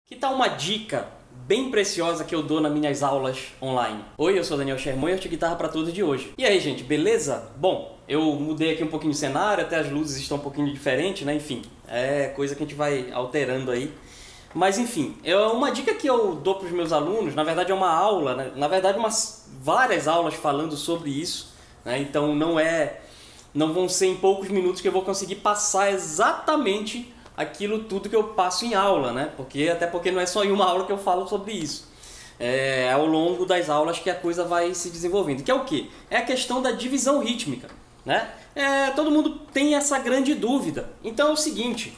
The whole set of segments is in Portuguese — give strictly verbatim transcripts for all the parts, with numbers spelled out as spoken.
Que tal uma dica bem preciosa que eu dou nas minhas aulas online? Oi, eu sou Daniel Sherman e eu te guitarra para todos de hoje. E aí, gente, beleza? Bom, eu mudei aqui um pouquinho o cenário, até as luzes estão um pouquinho diferentes, né? Enfim, é coisa que a gente vai alterando aí. Mas enfim, é uma dica que eu dou para os meus alunos, na verdade é uma aula, né? Na verdade umas várias aulas falando sobre isso, né? Então não é, não vão ser em poucos minutos que eu vou conseguir passar exatamente aquilo tudo que eu passo em aula, né? Porque, até porque não é só em uma aula que eu falo sobre isso. É ao longo das aulas que a coisa vai se desenvolvendo. Que é o quê? É a questão da divisão rítmica, né? É, todo mundo tem essa grande dúvida. Então é o seguinte,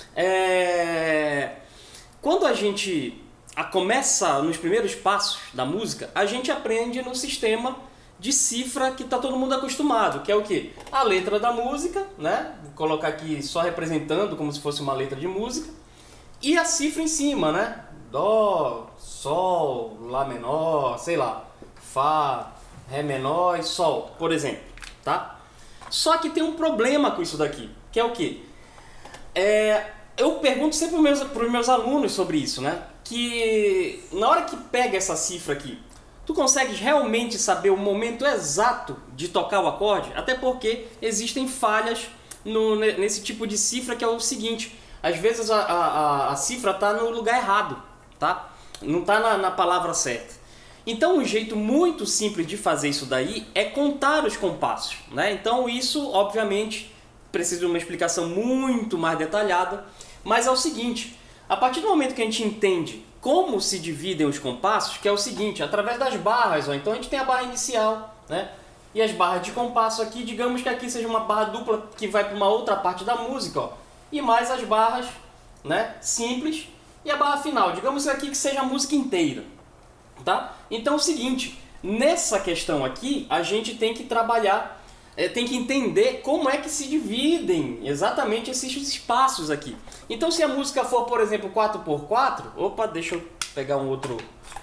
é... quando a gente começa nos primeiros passos da música, a gente aprende no sistema de cifra que está todo mundo acostumado, que é o quê? A letra da música, né? Vou colocar aqui só representando como se fosse uma letra de música, e a cifra em cima, né? Dó, sol, lá menor, sei lá, fá, ré menor e sol, por exemplo, tá? Só que tem um problema com isso daqui, que é o quê? É, eu pergunto sempre para os meus, meus alunos sobre isso, né? Que na hora que pega essa cifra aqui, tu consegues realmente saber o momento exato de tocar o acorde? Até porque existem falhas no, nesse tipo de cifra, que é o seguinte: às vezes a, a, a cifra está no lugar errado, tá? Não está na, na palavra certa. Então um jeito muito simples de fazer isso daí é contar os compassos, né? Então isso, obviamente, precisa de uma explicação muito mais detalhada, mas é o seguinte: a partir do momento que a gente entende como se dividem os compassos, que é o seguinte, através das barras, ó, então a gente tem a barra inicial, né? E as barras de compasso aqui, digamos que aqui seja uma barra dupla que vai para uma outra parte da música, ó, e mais as barras, né, simples, e a barra final, digamos aqui que seja a música inteira, tá? Então é o seguinte, nessa questão aqui, a gente tem que trabalhar, é, tem que entender como é que se dividem exatamente esses espaços aqui. Então se a música for, por exemplo, quatro por quatro, opa, deixa eu pegar um outro,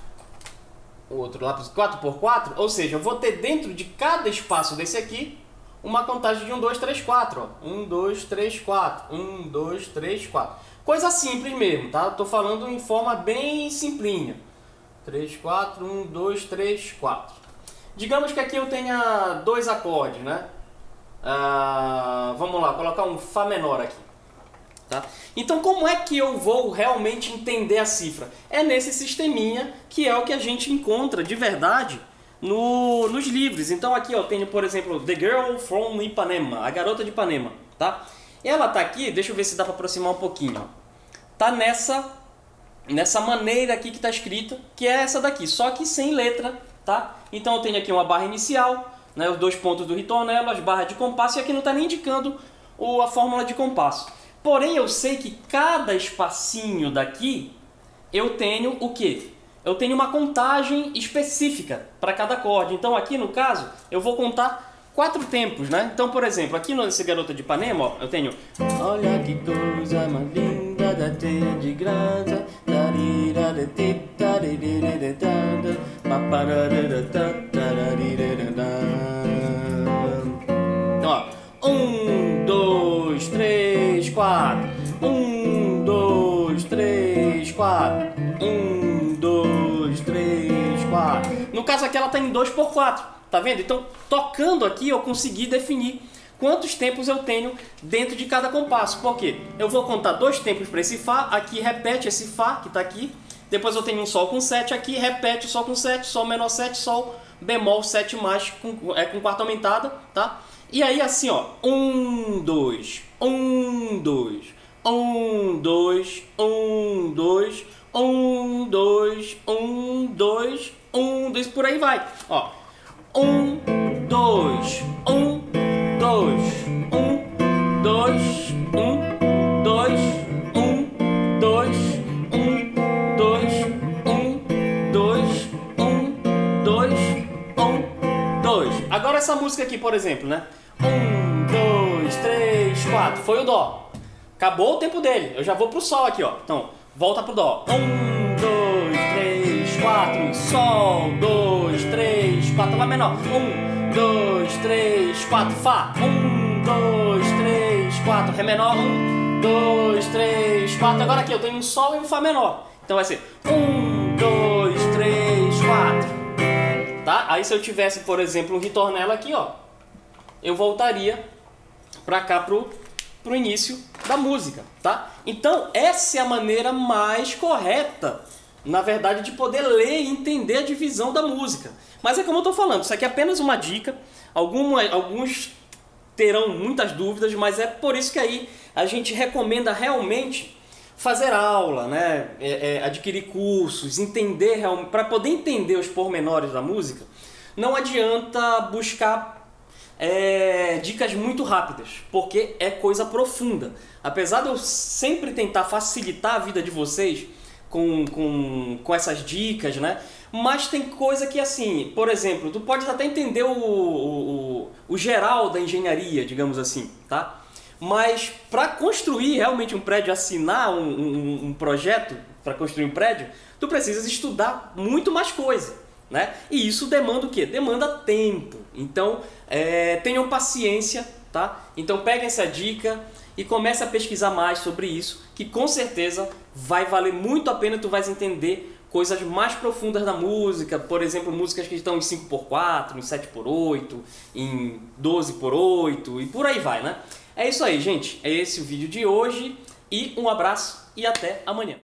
um outro lápis, quatro por quatro, ou seja, eu vou ter dentro de cada espaço desse aqui uma contagem de um, dois, três, quatro. um, dois, três, quatro. um, dois, três, quatro. Coisa simples mesmo, tá? Eu tô falando em forma bem simplinha. três, quatro, um, dois, três, quatro. Digamos que aqui eu tenha dois acordes, né? Ah, vamos lá, colocar um Fá menor aqui. Tá? Então como é que eu vou realmente entender a cifra? É nesse sisteminha que é o que a gente encontra de verdade no, nos livros. Então aqui eu tenho, por exemplo, The Girl from Ipanema, a garota de Ipanema, tá? Ela tá aqui, deixa eu ver se dá para aproximar um pouquinho, ó. Tá nessa, nessa maneira aqui que tá escrita, que é essa daqui, só que sem letra, tá? Então eu tenho aqui uma barra inicial, né, os dois pontos do ritornelo, as barras de compasso, e aqui não está nem indicando o, a fórmula de compasso. Porém, eu sei que cada espacinho daqui, eu tenho o quê? Eu tenho uma contagem específica para cada acorde. Então aqui, no caso, eu vou contar quatro tempos, né? Então, por exemplo, aqui nesse Garota de Ipanema, ó, eu tenho... Olha que coisa mais linda, da teia de graça, então, ó, um, dois, três, quatro. Um, dois, três, quatro. Um, dois, três, quatro. No caso aqui ela está em dois por quatro, tá vendo? Então, tocando aqui eu consegui definir quantos tempos eu tenho dentro de cada compasso. Por quê? Eu vou contar dois tempos para esse Fá, aqui repete esse Fá que está aqui. Depois eu tenho um Sol com sete aqui, repete o Sol com sete, Sol menor sete, Sol bemol sete mais, com, é, com quarta aumentada, tá? E aí assim, ó, um, dois, um, dois, um, dois, um, dois, um, dois, um, dois, um, dois, por aí vai, ó, um, dois, um, dois, um, dois, um, dois, um, dois, um, dois, um, dois, um, dois, um, dois. Agora essa música aqui, por exemplo, né? Um, dois, três, quatro. Foi o Dó. Acabou o tempo dele. Eu já vou pro Sol aqui, ó. Então, volta pro Dó. Um, dois, três, quatro. Sol, dois, três, quatro. Lá menor. Um, dois, três, quatro. Fá. Um, dois, três, quatro. Ré menor. Um, dois, três, quatro. Agora aqui eu tenho um Sol e um Fá menor. Então vai ser um, dois, três, quatro. Tá? Aí se eu tivesse, por exemplo, um ritornelo aqui, ó, eu voltaria para cá pro, pro início da música, tá? Então essa é a maneira mais correta, na verdade, de poder ler e entender a divisão da música. Mas é como eu tô falando, isso aqui é apenas uma dica. Alguma, alguns terão muitas dúvidas, mas é por isso que aí a gente recomenda realmente fazer aula, né? É, é, adquirir cursos, entender realmente, para poder entender os pormenores da música. Não adianta buscar é, dicas muito rápidas, porque é coisa profunda. Apesar de eu sempre tentar facilitar a vida de vocês com, com, com essas dicas, né? Mas tem coisa que, assim, por exemplo, tu pode até entender o, o, o geral da engenharia, digamos assim, tá? Mas para construir realmente um prédio, assinar um, um, um projeto para construir um prédio, tu precisas estudar muito mais coisa, né? E isso demanda o quê? Demanda tempo. Então, é, tenham paciência, tá? Então, pega essa dica e comece a pesquisar mais sobre isso, que com certeza vai valer muito a pena, tu vais entender coisas mais profundas da música, por exemplo, músicas que estão em cinco por quatro, em sete por oito, em doze por oito e por aí vai, né? É isso aí, gente. É esse o vídeo de hoje e um abraço e até amanhã.